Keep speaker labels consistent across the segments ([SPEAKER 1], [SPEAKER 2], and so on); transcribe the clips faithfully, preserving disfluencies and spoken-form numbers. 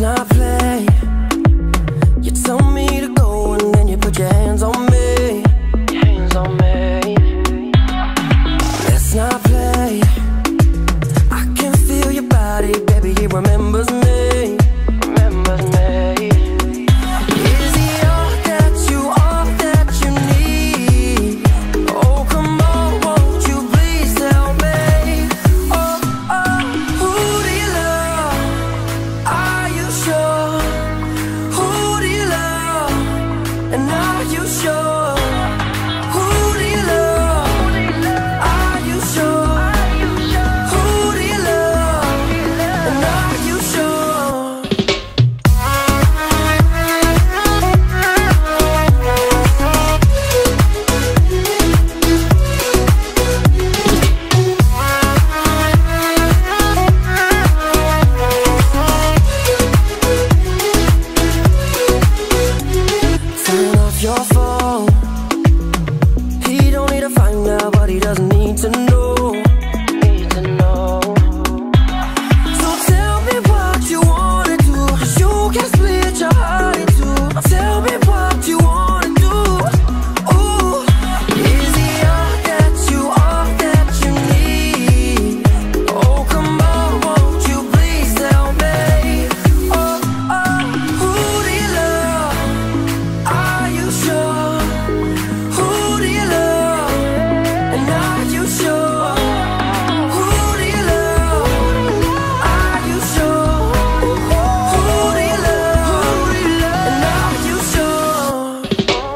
[SPEAKER 1] not play. You tell me to go and then you put your hands on me. Hands on me. Let's not play. I can feel your body, baby, it remembers me. Remembers me. Is he all that you, all that you need? Oh, come on, won't you please tell me? Oh, oh, who do you love? Are you sure? Who do you love? And are you sure? Who do you love? Are you sure? Who do you love? And are you sure? Turn off your phone. He don't need to find out what he doesn't need to know. Need to know. So tell me what you wanna do. You can split your heart in two. Tell me what you wanna do. Ooh, is he all that you, all that you need? Oh, come on, won't you please tell me? Oh, oh, who do you love? Are you sure? Who do you love? And are you sure? Who do you love? Are you sure? Who do you love? And are you sure?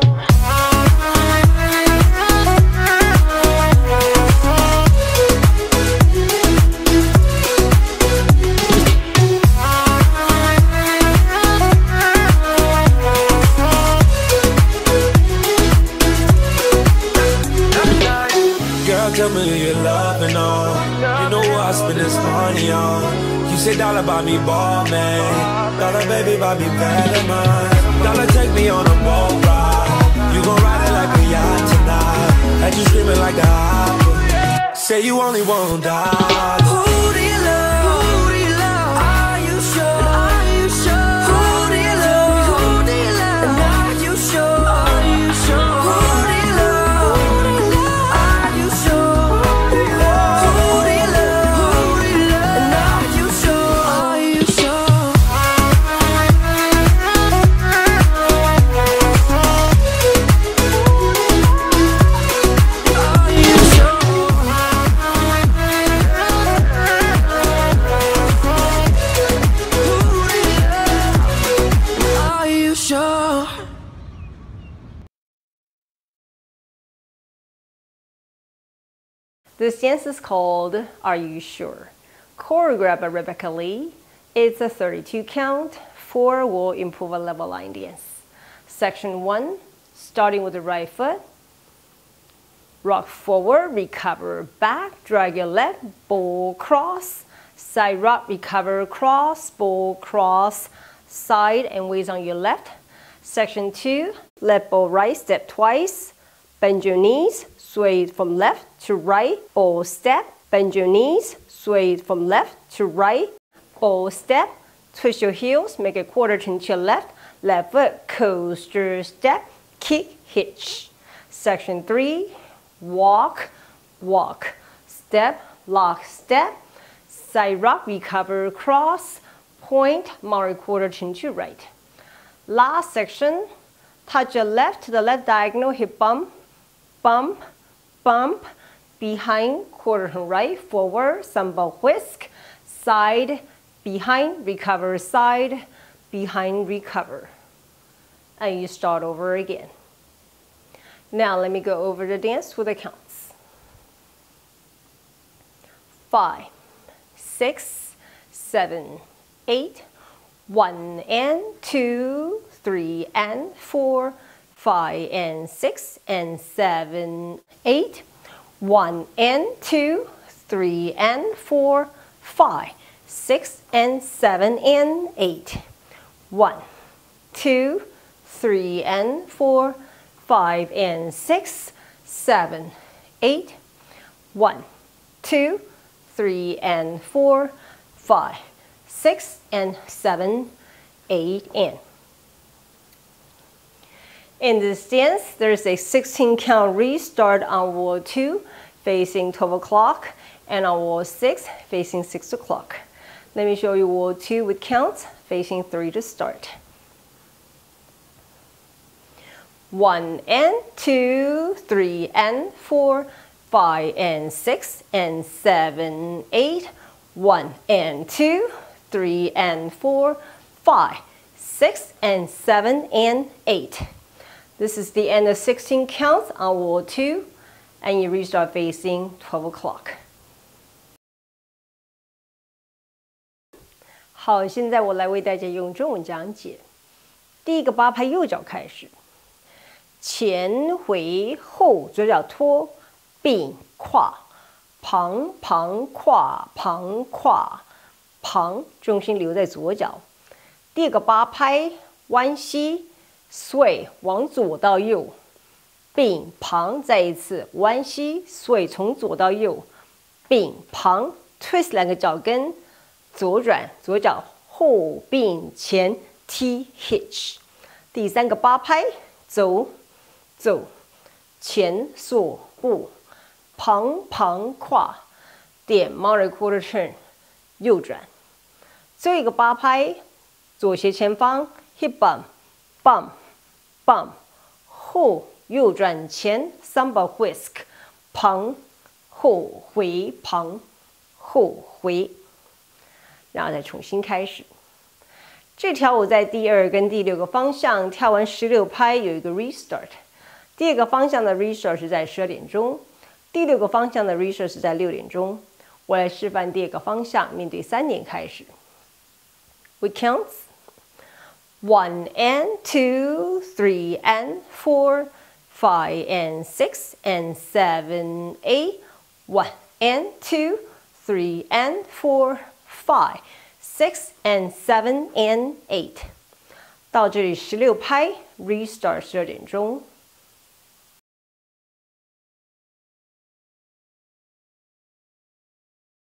[SPEAKER 2] Girl, tell me who you're loving on. You know what I spend this money on. You say dollar buy me ball, man. Dollar baby buy me better mine. Dollar take me on a boat ride. You gon' ride it like a yacht tonight. Had you screaming like the opera. Say you only want dollars.
[SPEAKER 1] Who do you love? Who do you love? Are you sure? Are you sure? Who do you love? Who do you love? And are you sure? Are you sure? Who do you love? Are you sure? Who do you love? And are you sure? Are you sure? Are you sure? Are you sure?
[SPEAKER 3] This dance is called Are You Sure? Choreographed by Rebecca Lee. It's a thirty-two count, four will improve a level line dance. Section one, starting with the right foot. Rock forward, recover back, drag your leg, ball cross, side rock, recover cross, ball cross, side and waist on your left. Section two, left ball right, step twice, bend your knees, sway from left to right, ball step, bend your knees, sway from left to right, ball step, twist your heels, make a quarter turn to your left, left foot, coaster step, kick, hitch. Section three, walk, walk, step, lock, step, side rock, recover, cross, point, Maori quarter turn to right. Last section, touch your left to the left diagonal, hip bump, bump, bump, behind, quarter turn right, forward, samba whisk, side, behind, recover, side, behind, recover. And you start over again. Now let me go over the dance with the counts. Five, six, seven, eight, one and two, three and four, five and six and seven, eight, one and two, three and four, five, six and seven and eight, one, two, three and four, five and six, seven, eight, one, two, three and four, five, six and seven, eight, and. In this dance, there's a sixteen count restart on wall two, facing twelve o'clock, and on wall six, facing six o'clock. Let me show you wall two with counts, facing three to start. One and two, three and four, five and six and seven, eight. One and two, three and four, five, six and seven and eight. This is the end of sixteen counts on wall two, and you restart facing twelve o'clock. 好，现在我来为大家用中文讲解。第一个八拍右脚开始，前回后左脚拖，并跨，旁旁跨旁跨旁，重心留在左脚。第二个八拍弯膝。 sway 往左到右，并旁再一次弯膝 sway 从左到右，并旁 twist 两个脚跟，左转左脚后并前 T hitch。第三个八拍走走，前锁步，旁旁跨，点 mounted quarter turn 右转。最后一个八拍左斜前方 hip bump。 bump bump 后右转前 samba whisk 旁后回旁后回，然后再重新开始。这条舞在第二跟第六个方向跳完十六拍有一个 restart， 第二个方向的 restart 是在十二点钟，第六个方向的 restart 是在六点钟。我来示范第二个方向，面对三点开始。We counts. One and two, three and four, five and six and seven, eight. One and two, three and four, five, six and seven and eight. 到这里十六拍 ，restart 十二点钟。